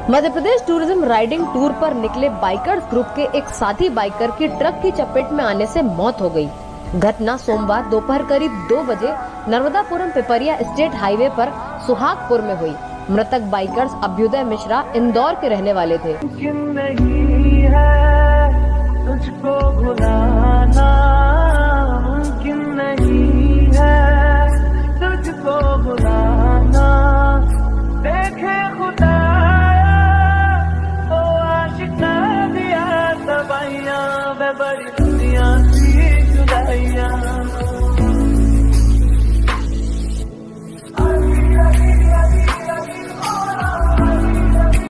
मध्य Pradesh tourism riding tour पर निकले bikers group के एक साथी बाइकर की ट्रक की चपेट में आने से मौत हो गई। घटना सोमवार दोपहर करीब 2 बजे नर्मदापुरम पिपरिया स्टेट हाईवे पर सुहागपुर में हुई। मृतक बाइकर्स अभ्युदय मिश्रा इंदौर के रहने वाले थे। नहीं है तुझको भुलाना, मुमकिन नहीं है तुझको भुलाना। देखे खुदाया तो आशिक ना दिया तबाहियां बड़ी